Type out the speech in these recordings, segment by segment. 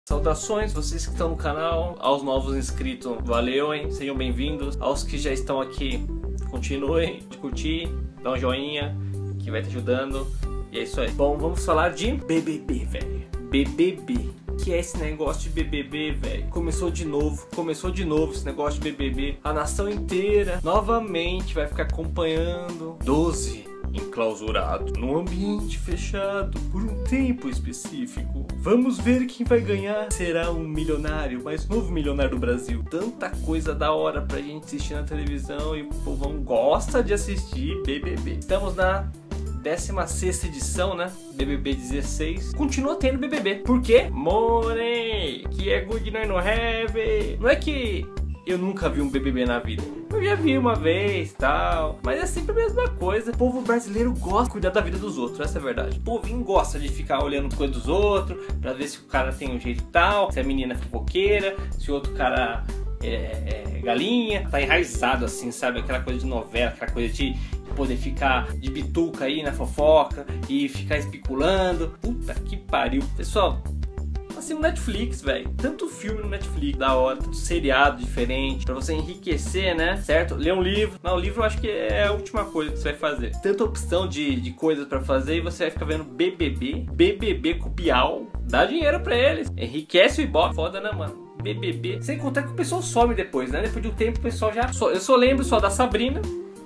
Saudações, vocês que estão no canal, aos novos inscritos, valeu, hein? Sejam bem-vindos. Aos que já estão aqui, continuem de curtir, dá um joinha, que vai te ajudando. E é isso aí. Bom, vamos falar de BBB, velho. BBB. Que é esse negócio de BBB, velho? Começou de novo esse negócio de BBB. A nação inteira, novamente, vai ficar acompanhando 12 enclausurados num ambiente fechado por um tempo específico. Vamos ver quem vai ganhar. Será um milionário, mais novo milionário do Brasil. Tanta coisa da hora pra gente assistir na televisão e o povão gosta de assistir BBB. Estamos na 16ª edição, né? BBB 16. Continua tendo BBB. Por quê? Money, que é good night no have. Não é que eu nunca vi um BBB na vida. Eu já vi uma vez, tal. Mas é sempre a mesma coisa. O povo brasileiro gosta de cuidar da vida dos outros. Essa é a verdade. O povinho gosta de ficar olhando as coisas dos outros, pra ver se o cara tem um jeito tal, se a menina é fofoqueira, se o outro cara é galinha. Tá enraizado assim, sabe? Aquela coisa de novela, aquela coisa de poder ficar de bituca aí na fofoca e ficar especulando. Puta que pariu. Pessoal, assim, no Netflix, velho, tanto filme no Netflix da hora, tanto seriado diferente pra você enriquecer, né, certo? Ler um livro. Não, o livro eu acho que é a última coisa que você vai fazer. Tanta opção de coisas pra fazer e você vai ficar vendo BBB com Bial. Dá dinheiro pra eles, enriquece o Ibope. Foda, né, mano? BBB, sem contar que o pessoal some depois, né? Depois de um tempo o pessoal já... Eu só lembro só da Sabrina.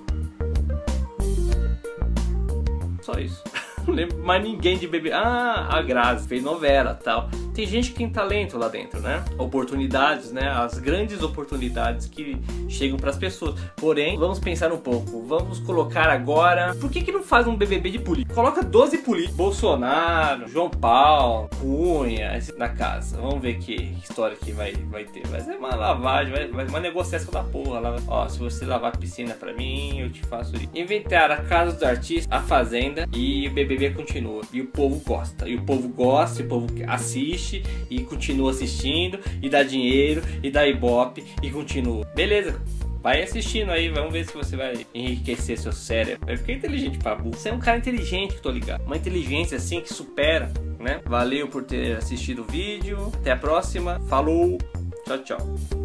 Só isso. Não lembro mais ninguém de BBB. Ah, a Grazi fez novela e tal. Tem gente que tem talento lá dentro, né? Oportunidades, né? As grandes oportunidades que chegam para as pessoas. Porém, vamos pensar um pouco. Vamos colocar agora... Por que não faz um BBB de político? Coloca 12 políticos. Bolsonaro, João Paulo, Cunha, na casa. Vamos ver que história que vai ter. Vai ser uma lavagem, vai uma negociação da porra lá. Ó, se você lavar a piscina pra mim, eu te faço isso. Inventar a Casa dos Artistas, a Fazenda e o BBB continua. E o povo gosta. E o povo gosta, e o povo assiste e continua assistindo, e dá dinheiro, e dá ibope, e continua. Beleza, vai assistindo aí, vamos ver se você vai enriquecer seu cérebro. Vai ficar inteligente, Pabu. Você é um cara inteligente, que tô ligado. Uma inteligência assim que supera, né? Valeu por ter assistido o vídeo. Até a próxima. Falou. Tchau, tchau.